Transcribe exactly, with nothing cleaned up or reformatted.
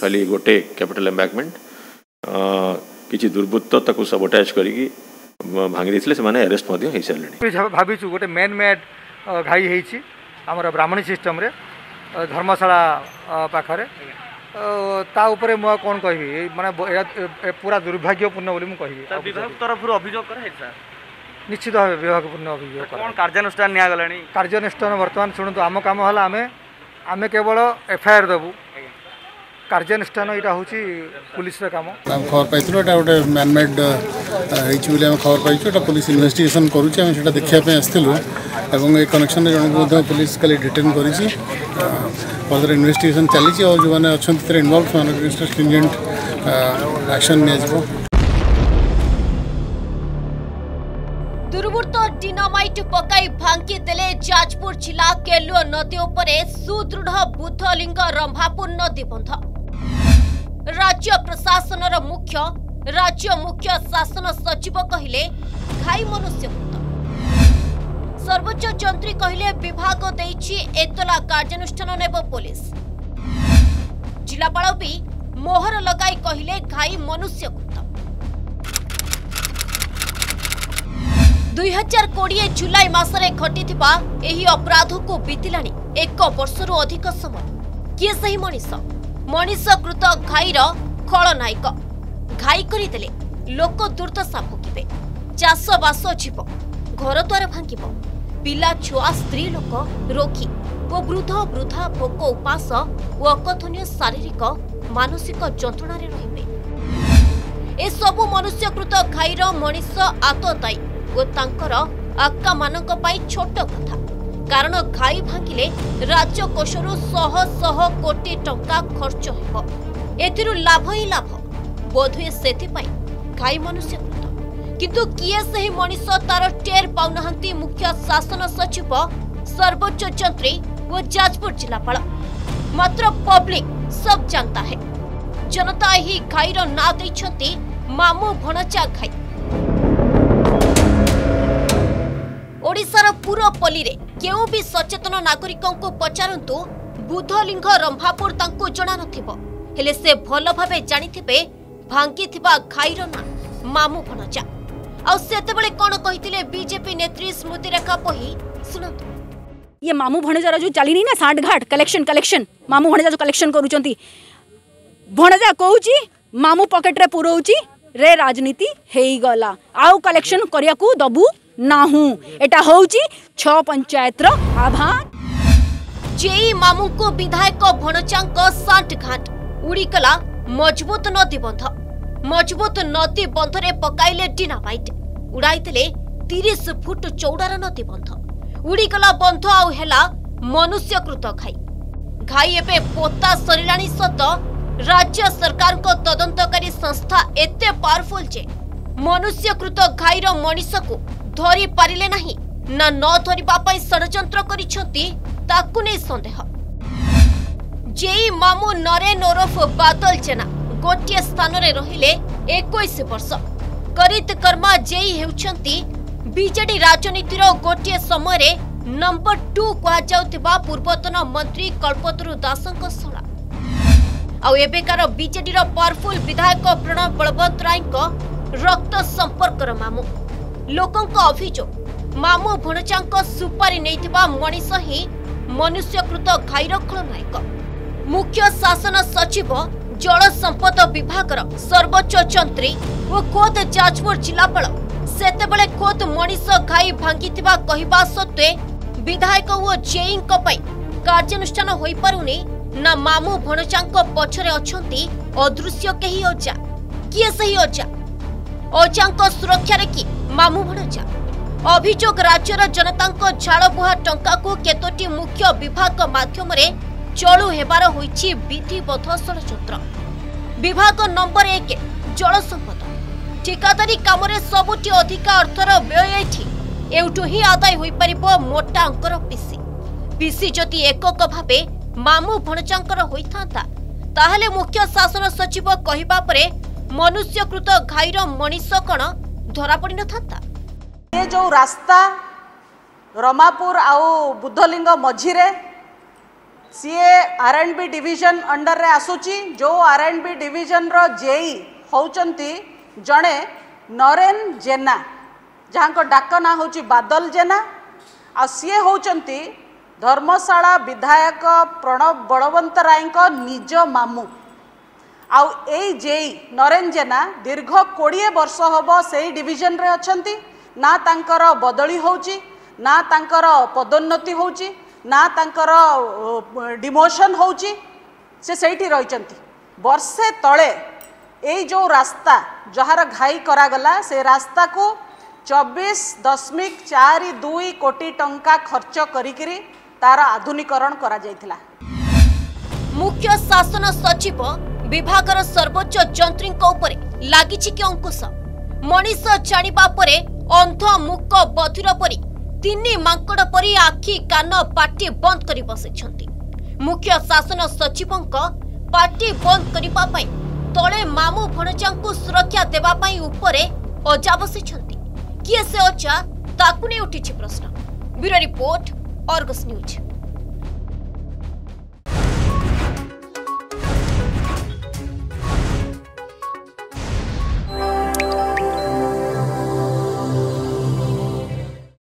खाली गोटे capital embankment किसी दुर्बृत्त ताकू सबटाइज करी भांगी देते से अरेस्ट हो सारे भाविचु गोटे मेन मेड घाई होती आमर ब्राह्मणी सिस्टम रे धर्मशाला पाखरे ता उपरे मु कौन कहि माने पूरा दुर्भाग्यपूर्ण बोली मु कहि विभाग तरफ अभियोग कर निश्चित भाव विभागपूर्ण अभियोग कौन कार्यानुष्ठान निया गलानी कार्यानुष्ठान वर्तमान शुणु आम काम है आम आम केवल एफआईआर देबू कार्यानुष्ठान यहाँ हूँ पुलिस काम खबर पाई गोटे मैनमेड होती खबर पाई पुलिस इन्वेस्टिगेशन करुँचा देखापी आसलु और कनेक्शन जन पुलिस कल डिटेन कर फर्दर इन्वेस्टिगेशन चली और जो मैंने अच्छा इनवल्व से स्ट्रिंजेंट एक्शन निया दुर्बृत्त डिनामाइट पकाई भांगी देले जाजपुर जिला केलुआ नदी उपरे सुदृढ़ बुद्धलिंग रंभापुर नदी बंध राज्य प्रशासन मुख्य राज्य मुख्य शासन सचिव कहले घाई मनुष्य सर्वोच्च जंत्री कहले विभाग देइछि एतला कार्यानुष्ठान नेब पुलिस जिलापाल भी मोहर लगाई कहले घाई मनुष्य दुई हजार कोड़े जुलाई मासरे घटिथिबा एही अपराध को बीतिलानी एक वर्षरु अधिक समय किए सही मनीष मनीष कृत घाईर खलनायक घाई करदेले लोक दुर्दशा भोगिबे चाष बास जीव घर द्वार भांगिब पिला छुआ स्त्री लोक रोगी और वृद्ध वृद्धा भोक उपास और अकथनीय शारीरिक मानसिक जंत्रणार रहिबे ए सबु मनुष्यकृत घाईर मनीष आतताई और तांकर आक्का मानक पाई छोट कथा कारण घाई भांगिले राज्य कोषरु शह शह कोटी टंका खर्च हेबो एथिरु लाभ ही लाभ बोधुए सेथि पाई घाई मनुष्यकृत किंतु किए सही मनीष तार टेर पाउनाहंती मुख्य शासन सचिव सर्वोच्च जंत्री और जाजपुर जिलापाल मात्र पब्लिक सब जानता है जनता ही घाईर ना दैछंती मामू भणचा घाई ओडिशार पुरपल्ली रे केउ भी सचेतन नागरिकों को पचारंतु बुद्धलिंग रंभापुर तांको जणा नथिबो हेले से भल भाबे जानिथिबे भांगी थिबा घाईर ना मामू भणचा आ सेते बेले कोन कहिथिले बीजेपी नेत्री स्मृति रेखा पही सुनंतु ये मामू भणजा जो चली नहीं ना सांड घाट कलेक्शन कलेक्शन मामू भणजा जो कलेक्शन करूचंती भणजा कहूची मामू पॉकेट रे पुरौची रे राजनीति हेई गला आउ कलेक्शन करिया को दबू नाहू एटा होउची छ पंचायत रो आभार जेई मामू को विधायक भणचांक सांट घाट उड़ीकला मजबूत नदी बंध मजबूत नदी बंधरे पकाइले डिनामाइट उड़ाइतले तीस फुट चौड़ार नदी बंध उड़ीगला बंध आउ हेला मनुष्यकृत घाई घाई एबे पोता सरिलाणी सत राज्य सरकार को तदंतकारी संस्था एते पावरफुल जे मनुष्यकृत घाईर मनीष को धरी पारिले नहीं ना न धरिबा पई षडयंत्र करिसंती ताकु नै संदेह जेई मामू नरेन ओरफ बादल जेना गोटिए स्थान रे रहिले इक्कीस वर्ष करित कर्मा जेई हेउछंती बीजेडी राजनीतिर गोटिए समय रे नंबर टू कहा जाउतिबा पूर्वतन मंत्री कल्पतरु दासंक सला आउ एबेकार बीजेडी रो पावरफुल विधायक प्रणव बलवंत रायको रक्त संपर्कर मामू लोकों अभियोग मामू भणचांक सुपारी नैथिबा मनीष ही मनुष्यकृत घाईर खलनायक मुख्य शासन सचिव जल संपद विभाग सर्वोच्च जंत्री और खोद जाजपुर जिलापाल सेतेबेले खोद मनीष घाई भांगिथिबा कहिबा सत्वे विधायक और जेई कार्यानुष्ठान होई पारुनी ना मामू भणचांक पछरे अछंती अदृश्य केही अजा किए सही अजा अजांक सुरक्षा रे कि मामू भणचा अभियोग राज्यर जनतांक झाड़बुहा टंका को केतोटी मुख्य विभाग माध्यम रे चलू हेबार होईछि विधिबद्ध षडयंत्र विभाग नंबर एक जल संपद ठिकादारी काम रे सबुटी अधिका अर्थर व्यय एठी एउठु ही आदाय होई परिबो मोटा अंकर पीसी पीसी जति एकक भाबे मामू भणचांकर होइथांता ताहले मुख्य शासन सचिव कहिबा परे मनुष्यकृत घाईर मनीष कण धरा पड़ी न था ये जो रास्ता रमापुर आउ बुद्धलिंग मझीरे सीए R and B division under रे आसुची जो आर एंड बी डिविजन रो जेई होचंती जड़े नरेन जेना जहाँ को डाक ना हूँ बादल जेना आ सीए होचंती धर्मशाला विधायक प्रणव बलवंत राय निज मामू आउ ए जेई नरेन जेना दीर्घ कोड़े वर्ष हम से डिविजन रे अछंती ना तांकर बदली होची ना तांकर पदोन्नति होची ना तांकर डिमोशन होची से सहीठी रहिचंती वर्षे तले ए जो रास्ता जहार घाई करागला से रास्ता को चौबीस दशमिक चार दुई कोटी टंका खर्च करिकिरी तार आधुनिकरण करा जायथिला। मुख्य शासन सचिव विभागर सर्वोच्च जंत्री लगी कि अंकुश मनीष जानिबा परे अंध मुक बधिर परी तीन मांकड़ परी आखि कान पाटी बंद कर बसिछंती। मुख्य शासन सचिव पाटी बंद करबा पई तले मामू भणजांकु सुरक्षा देबा पई उपरे अजा बसिछंती। किए से अजा ताकु नै उठिछि प्रश्न। Bureau report, Argus news.